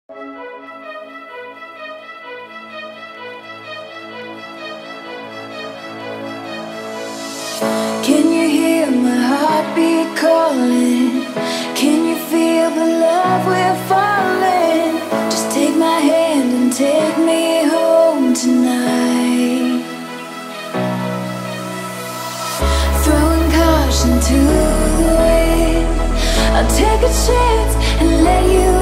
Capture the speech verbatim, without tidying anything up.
Can you hear my heartbeat calling? Can you feel the love we're falling? Just take my hand and take me home tonight. Throwing caution to the wind, I'll take a chance and let you